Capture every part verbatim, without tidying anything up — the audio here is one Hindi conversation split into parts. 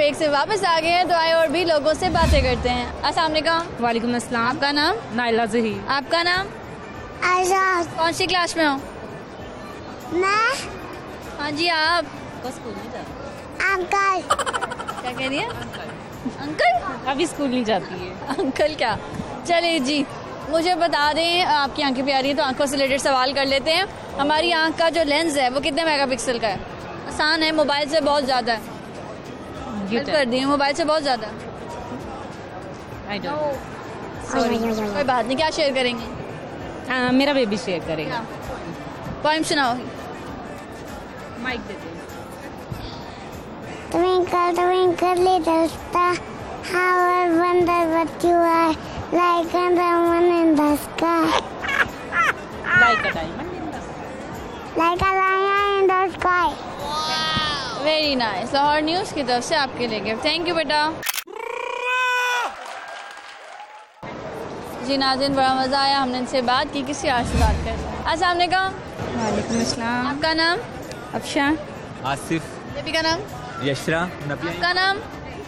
ब्रेक से वापस आ गए हैं तो आए और भी लोगों से बातें करते हैं। अस्सलाम वालेकुम। वालेकुम अस्सलाम। आपका नाम? नाइला जही। आपका नाम? आजाद। कौन सी क्लास में हो? मैं हाँ जी आप स्कूल नहीं जाती। अंकल। क्या कह रही है? अंकल अभी स्कूल नहीं जाती है। अंकल क्या? चलिए जी मुझे बता दें, आपकी आंखें प्यारी है तो आंखों से रिलेटेड सवाल कर लेते हैं। हमारी आंख का जो लेंस है वो कितने मेगापिक्सल का है? आसान है, मोबाइल से बहुत ज़्यादा है। हेल्प कर दी मोबाइल से बहुत ज़्यादा है। आई डोंट सॉरी कोई बात नहीं। क्या शेयर करेंगे? नो। मेरा बेबी शेयर करेगा। पोएम सुनाओ। माइक देते हैं। Twinkle, twinkle, little star, how I wonder what you are, like a diamond in the sky. Like a diamond in the sky. Like a lion in the sky. Very nice. Lahore news की तरफ से आपके लिए गिफ्ट। थैंक यू बेटा। जी नाज़रीन बड़ा मज़ा आया, हमने इनसे बात की। किसी और से बात करते हैं। अस्सलाम वालेकुम। वालेकुम अस्सलाम। आपका नाम? अफशा। आसिफ। बेबी का नाम? यशरा। आपका नाम?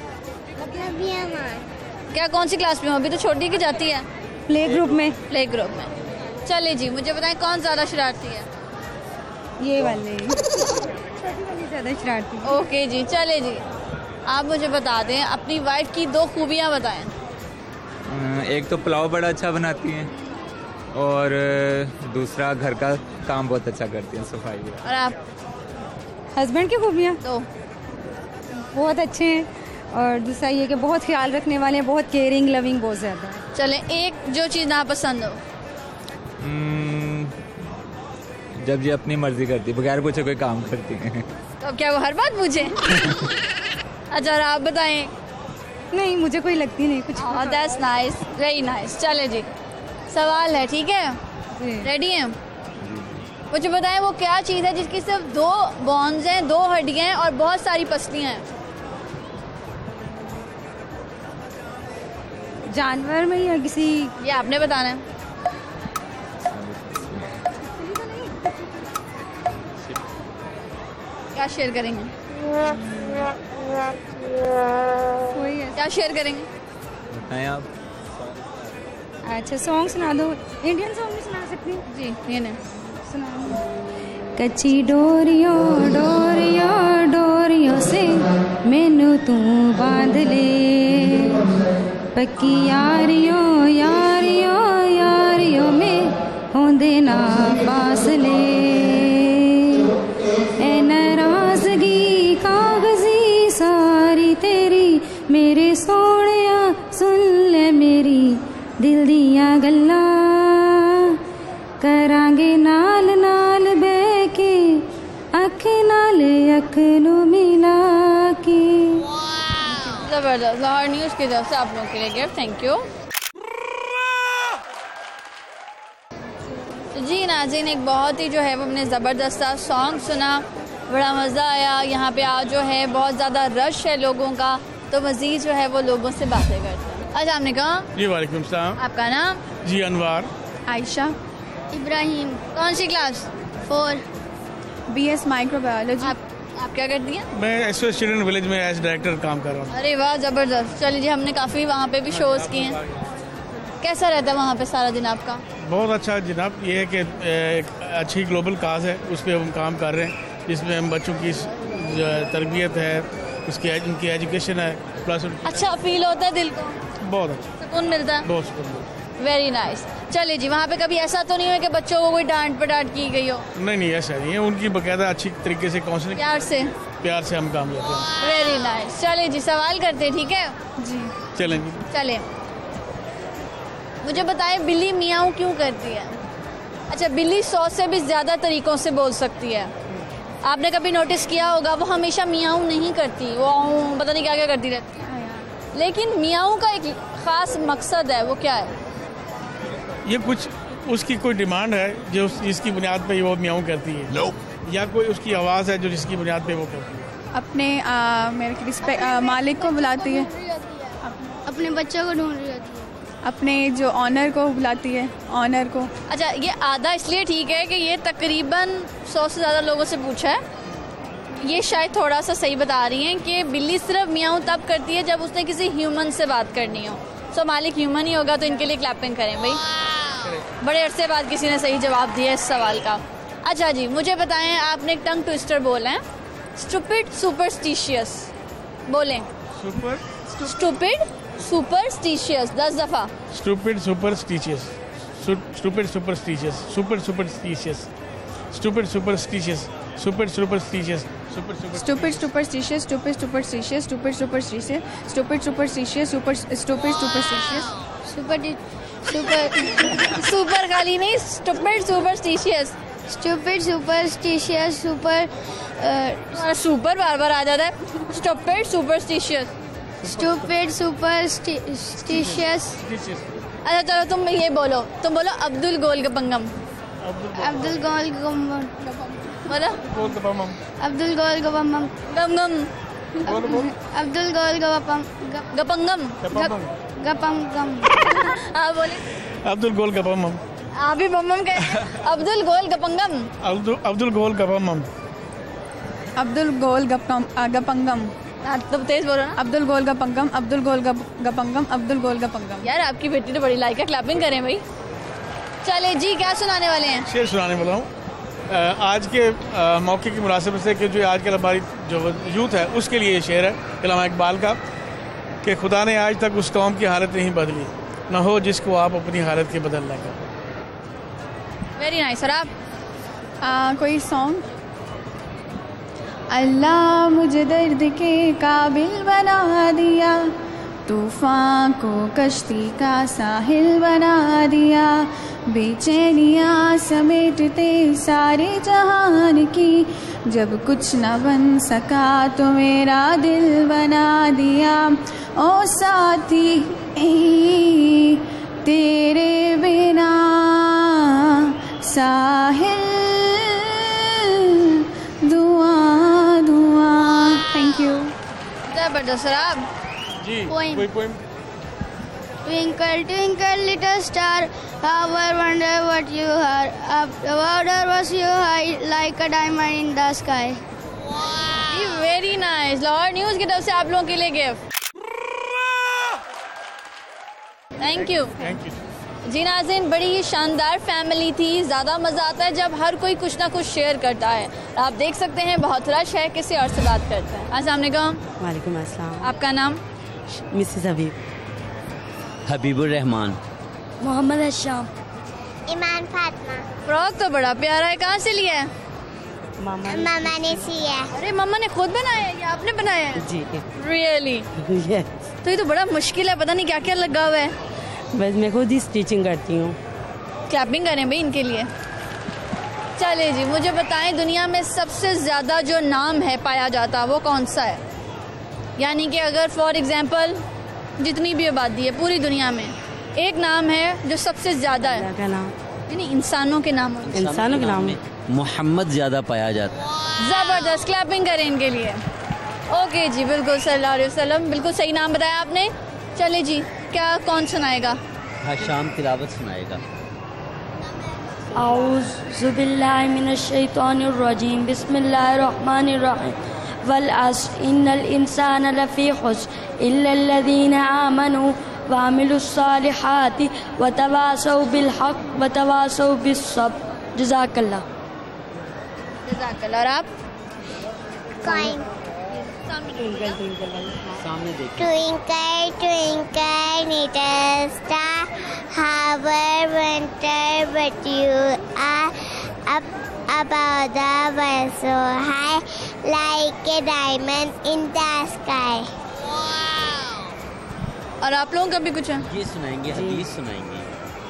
क्या कौन सी क्लास में हो? अभी तो छोटी की जाती है। प्ले ग्रुप में। प्ले ग्रुप में। चलिए जी मुझे बताएं कौन ज़्यादा शरारती है? ये वाले छोटी वाली ज़्यादा शरारती। ओके जी चले जी आप मुझे बता दें अपनी वाइफ की दो खूबियाँ बताएं। एक तो पुलाव बड़ा अच्छा बनाती हैं और दूसरा घर का काम बहुत अच्छा करती हैं, सफाई। और आप? हस्बैंड की खूबियाँ तो बहुत अच्छे हैं और दूसरा ये कि बहुत ख्याल रखने वाले हैं, बहुत केयरिंग लविंग बहुत ज़्यादा है। चलें एक जो चीज़ ना पसंद हो। जब ये अपनी मर्जी करती बगैर पूछे कोई काम करती हैं। तो क्या वो हर बात पूछे? अच्छा और आप बताएं। नहीं मुझे कोई लगती नहीं कुछ। That's nice, very nice. चले जी सवाल है, ठीक है? जी। रेडी हैं? मुझे बताएं वो क्या चीज़ है जिसकी सिर्फ दो बोन्स हैं, दो हड्डियां हैं और बहुत सारी पसलियां हैं? जानवर में या किसी? ये आपने बताना है। क्या शेयर करेंगे? कोई है? क्या शेयर करेंगे? बताएं आप। अच्छा सॉन्ग सुना दो। इंडियन सॉन्ग भी सुना सकती हूँ। जी ये नहीं सुना। कच्ची डोरियों डोरियों डोरियों से मैनू तू बांध ले, पक्की यारियों यारियों यारियों में होंदे ना फासले, ए नाराज़गी कागज़ी सारी तेरी, मेरे सोहणिया सुन ले मेरी दिल दियां गल्लां, करांगे नाल नाल बह के अख नाल अख नू मिला के। जबरदस्त। लाहौर न्यूज़ की तरफ से आप लोगों के लिए गिफ्ट। Thank you. तो जी नाज़रीन एक बहुत ही जो है वो हमने ज़बरदस्त सॉन्ग सुना, बड़ा मज़ा आया। यहाँ पे आज जो है बहुत ज़्यादा रश है लोगों का, तो मज़ीद जो है वो लोगों से बातें करते हैं। अस्सलाम वालेकुम। जी वालेकुम सलाम। आपका नाम? जी अनवार। आयशा। इब्राहिम। कौन सी class? Four. B S microbiology. आप आप क्या करती हैं? मैं एस ओ चिल्ड्रन विलेज में एज डायरेक्टर काम कर रहा हूँ। अरे वाह ज़बरदस्त। चलिए जी हमने काफ़ी वहाँ पे भी शोज़ किए हैं। कैसा रहता है वहाँ पे सारा दिन आपका? बहुत अच्छा जनाब। ये है कि एक अच्छी ग्लोबल काज है, उस पर हम काम कर रहे हैं, जिसमें हम बच्चों की तरबियत है, उसकी उनकी एजुकेशन है, प्लस अच्छा फील होता है दिल को? बहुत अच्छा, सुकून मिलता है? बहुत सुकून। Very nice. चलिए जी वहाँ पे कभी ऐसा तो नहीं हुआ कि बच्चों को कोई डांट पटाट की गई हो? नहीं नहीं ऐसा नहीं है, उनकी बाकायदा अच्छी तरीके से काउंसलिंग प्यार से प्यार से हम काम करते हैं। Very nice. चलिए जी सवाल करते हैं, ठीक है? जी चलें जी। चले मुझे बताएं बिल्ली मियाऊं क्यों करती है? अच्छा बिल्ली सौ से भी ज़्यादा तरीक़ों से बोल सकती है। आपने कभी नोटिस किया होगा वो हमेशा मियाऊं नहीं करती, वो पता नहीं क्या क्या करती रहती है। लेकिन मियाऊं का एक ख़ास मकसद है, वो क्या है? ये कुछ उसकी कोई डिमांड है जो जिसकी बुनियाद पे वो मियाऊं करती है। no. या कोई उसकी आवाज़ है जो जिसकी बुनियाद पे वो करती है। अपने आ, मेरे रिस्पेक्ट मालिक को बुलाती है, अपने बच्चों को ढूंढ रही होती है, अपने जो ऑनर को बुलाती है, ऑनर को। अच्छा ये आधा इसलिए ठीक है कि ये तकरीबन सौ से ज़्यादा लोगों से पूछा है, ये शायद थोड़ा सा सही बता रही हैं कि बिल्ली सिर्फ मियाऊं तब करती है जब उसने किसी ह्यूमन से बात करनी हो। सो मालिक ह्यूमन ही होगा तो इनके लिए क्लैपिंग करें भाई। बड़े अरसे बाद किसी ने सही जवाब दिया इस सवाल का। अच्छा जी, मुझे बताएं, आपने एक टंग ट्विस्टर बोला है, स्टूपिड सुपरस्टिशियस बोलें। सुपर स्टूपिड सुपरस्टिशियस दस दफा। Stupid superstitious, stupid superstitious, super superstitious, stupid superstitious, super superstitious, super super Stupid superstitious, stupid superstitious, stupid superstitious, stupid superstitious, super stupid superstitious. Super super super खाली नहीं, stupid superstitious. Stupid, superstitious, super, uh, super बार बार आ जाता है। Stupid superstitious. stupid, superstitious, अच्छा चलो तुम ये बोलो, तुम बोलो अब्दुल गोल गपंगम। Abdul Gol Gum, बोलो गोल गपम Abdul Gol Gum, गम गम Abdul Gol Gapam, गपंगम। Gapam Gum, हाँ बोले, अब्दुल गोल गपम आप भी बम्बम कह। अब्दुल गोल गपंगम। अब्दुल अब्दुल गोल गपम Abdul Gol Gapam Gapangam. हाँ तुम तेज बोलो ना। Abdul Gol Gapangam, Abdul Gol Gapangam, Abdul Gol Gapangam. यार आपकी बेटी तो बड़ी लाइक है, क्लैपिंग करें भाई। चले जी, क्या सुनाने वाले हैं? शेर सुनाने वाला हूँ। आज के आ, मौके की मुनासिबत से कि जो आजकल हमारी जो यूथ है उसके लिए ये शेर है अल्लामा इकबाल का कि खुदा ने आज तक उस कौम की हालत नहीं बदली, न हो जिसको आप अपनी हालत के बदलने का। Very nice. और आप? आ, कोई सॉन्ग? अल्लाह मुझे दर्द के काबिल बना दिया, तूफान को कश्ती का साहिल बना दिया, बेचैनियाँ समेटते सारे जहान की, जब कुछ न बन सका तो मेरा दिल बना दिया। ओ साथी ए, तेरे बिना साहिल दुआ दुआ। Thank you. जबरदस्त। और आप? जी Poem. कोई poem? Twinkle, twinkle, little star, how I wonder what you are. Up the water was you high, like a diamond in the sky. Very nice. Lahore news की तरफ से आप लोगों के लिए gift. Thank you. Thank you. जी नाज़रीन, बड़ी ही शानदार फैमिली थी। ज़्यादा मज़ा आता है जब हर कोई कुछ ना कुछ शेयर करता है। आप देख सकते हैं बहुत रश है, किसी और से बात करते हैं। अस्सलाम वालेकुम। वालेकुम अस्सलाम। आपका नाम? मिसेस हबीब। हबीबुर रहमान। मोहम्मद अशाम। ईमान फातिमा। फ्रॉक तो बड़ा प्यारा है, कहाँ से लिया है? मामा मामा ने सिया। अरे मम्मा ने खुद बनाया है या आपने बनाया है? जी रियली? यस, तो ये तो बड़ा मुश्किल है, पता नहीं क्या क्या लगा हुआ है। बस मैं खुद ही स्टिचिंग करती हूँ। क्लैपिंग करें भाई इनके लिए। चलिए जी, मुझे बताएं, दुनिया में सबसे ज़्यादा जो नाम है पाया जाता वो कौन सा है? यानी कि अगर फॉर एग्जांपल जितनी भी आबादी है पूरी दुनिया में, एक नाम है जो सबसे ज़्यादा है। क्या नाम? यानी इंसानों के नाम। इंसानों के नाम में मोहम्मद ज़्यादा पाया जाता है। ज़बरदस्त, क्लैपिंग करें इनके लिए। ओके जी, बिल्कुल सल्लल्लाहु अलैहि वसल्लम, बिल्कुल सही नाम बताया आपने। चले जी, क्या कौन सुनाएगा? हशाम तिलावत सुनाएगा। औज़ु बिल्लाहि मिनश शैतानिर रजीम, बिस्मिल्लाहिर रहमानिर रहीम, वल अस्र इन्नल इंसाना लफ़ी खुस्र इल्लल्लज़ीना आमनू व अमिलुस्सालिहाति व तवासौ बिल हक़ व तवासौ बिस्सब्र। जज़ाकल्लाह। जज़ाकल्लाह। और आप? Coin. सामने देखिए। Twinkle, twinkle, little star, how I wonder what you are. Up above the world so high, like a diamond in the sky. और आप लोगों का भी कुछ है? ये सुनाएंगे, हदीस सुनाएंगे।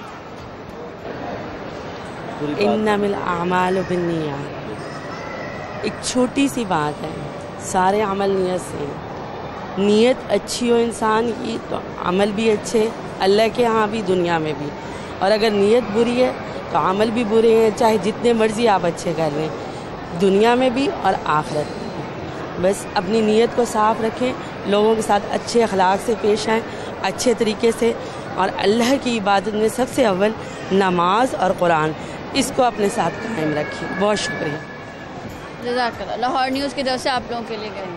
पूरी बात। इन्नमिल आमालु बिन्नियात। एक छोटी सी बात है, सारे अमल नियत से हैं। नीयत अच्छी हो इंसान की तो अमल भी अच्छे, अल्लाह के यहाँ भी दुनिया में भी। और अगर नीयत बुरी है तो अमल भी बुरे हैं, चाहे जितने मर्जी आप अच्छे कर रहे हैं, दुनिया में भी और आखिरत में भी। बस अपनी नीयत को साफ़ रखें, लोगों के साथ अच्छे अखलाक से पेश आएँ, अच्छे तरीके से, और अल्लाह की इबादत में सबसे अव्वल नमाज और कुरान, इसको अपने साथ कायम रखें। बहुत शुक्रिया। जज़ाकल्लाह। लाहौर न्यूज़ की तरफ से आप लोगों के लिए गए।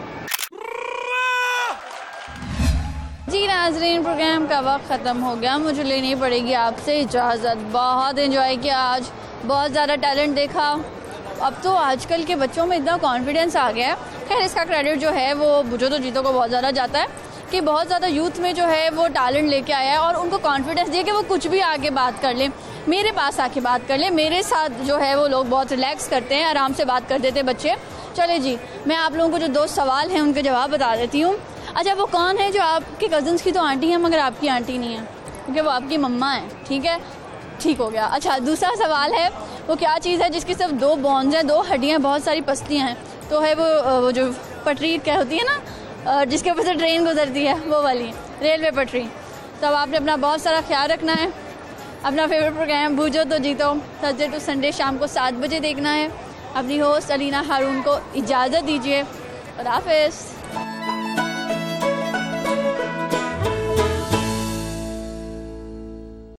जी नाज़रीन, प्रोग्राम का वक्त ख़त्म हो गया, मुझे लेनी पड़ेगी आपसे इजाज़त। बहुत एंजॉय किया आज, बहुत ज़्यादा टैलेंट देखा। अब तो आजकल के बच्चों में इतना कॉन्फिडेंस आ गया है। खैर इसका क्रेडिट जो है वो भूजो तो जीतो को बहुत ज़्यादा जाता है कि बहुत ज़्यादा यूथ में जो है वो टैलेंट लेके आया है और उनको कॉन्फिडेंस दिया कि वो कुछ भी आके बात कर ले, मेरे पास आके बात कर ले। मेरे साथ जो है वो लोग बहुत रिलैक्स करते हैं, आराम से बात कर देते हैं बच्चे। चले जी, मैं आप लोगों को जो दो सवाल हैं उनके जवाब बता देती हूँ। अच्छा, वो कौन है जो आपके कज़न्स की तो आंटी हैं मगर आपकी आंटी नहीं है, क्योंकि वो आपकी मम्मा है, ठीक है, ठीक हो गया। अच्छा, दूसरा सवाल है वो क्या चीज़ है जिसकी सिर्फ दो बोन्स हैं, दो हड्डियाँ, बहुत सारी पसलियाँ हैं, तो है वो वो जो पटरी क्या होती है ना, जिसके ऊपर से ट्रेन गुजरती है, वो वाली रेलवे पटरी। तो अब आपने अपना बहुत सारा ख्याल रखना है। अपना फेवरेट प्रोग्राम भूजो तो जीतो थर्सडे टू संडे शाम को सात बजे देखना है। अपनी होस्ट अलीना हारून को इजाज़त दीजिए। खुदा हाफिज़।